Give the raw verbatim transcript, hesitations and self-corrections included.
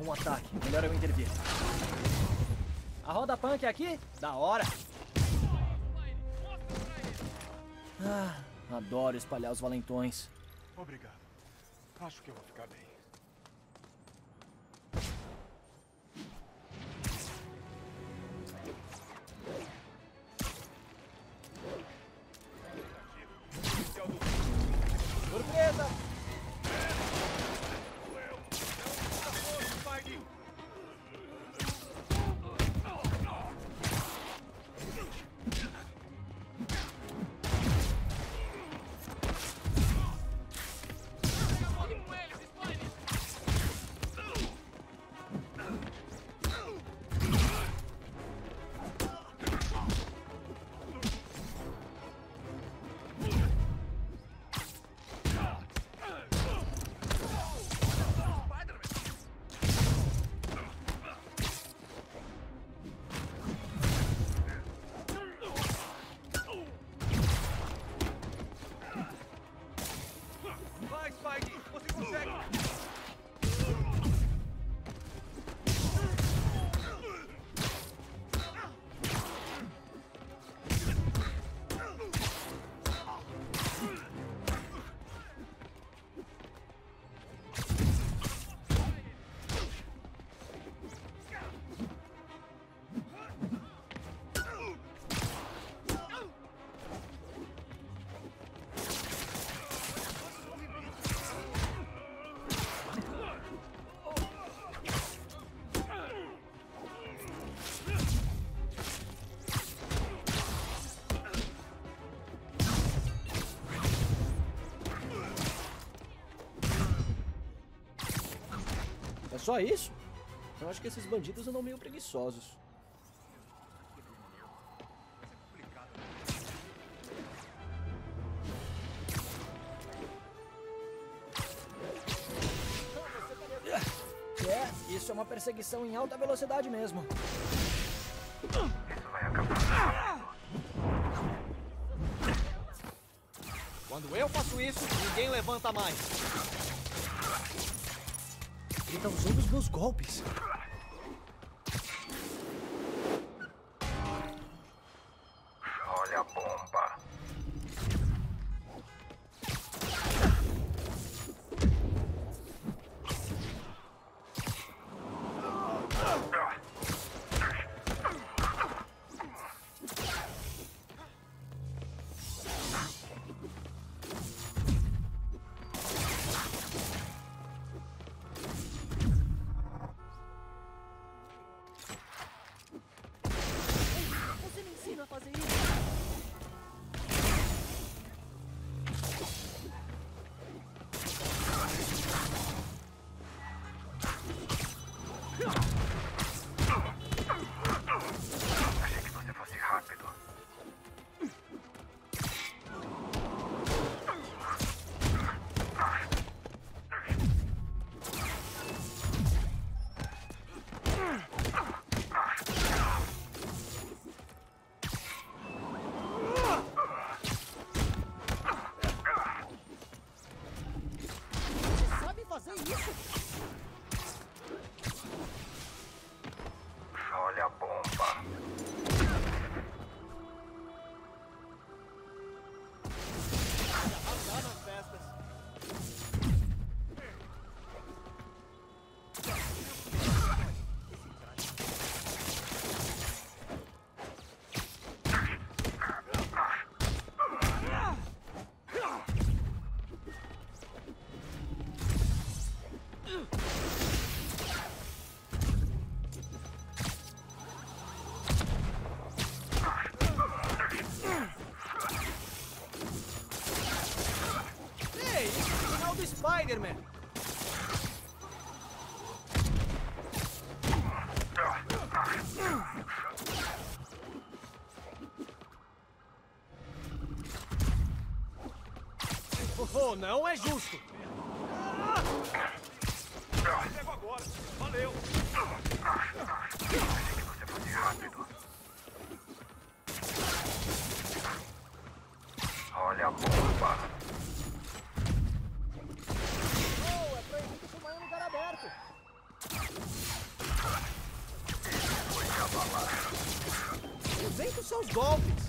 um ataque. Melhor eu intervir. A roda punk é aqui? Da hora! Ah, adoro espalhar os valentões. Obrigado. Acho que eu vou ficar bem. Surpresa! Vai, Spidey! Você consegue! É só isso? Eu acho que esses bandidos andam meio preguiçosos. É, isso é uma perseguição em alta velocidade mesmo. Isso vai acabar. Quando eu faço isso, ninguém levanta mais. Ele tá usando os meus golpes. Olha a bomba. Você me ensina a fazer isso? Achei que você fosse rápido. Você sabe fazer isso? Olha a bomba. Arrasar nas festas. Ei, esse é o final do Spider-Man. Oh, não é justo. Pego agora! Valeu! Achei que você fosse rápido. Olha a bomba. Oh, é proibido fumar em lugar aberto. seus golpes.